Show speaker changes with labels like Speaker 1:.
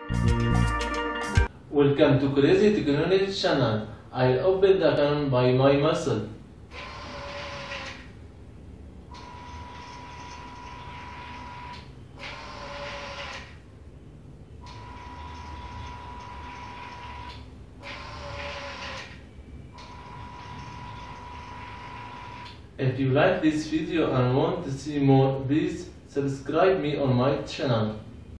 Speaker 1: Welcome to Crazy Technology channel. I'll open the Canon by my muscle. If you like this video and want to see more, please subscribe me on my channel.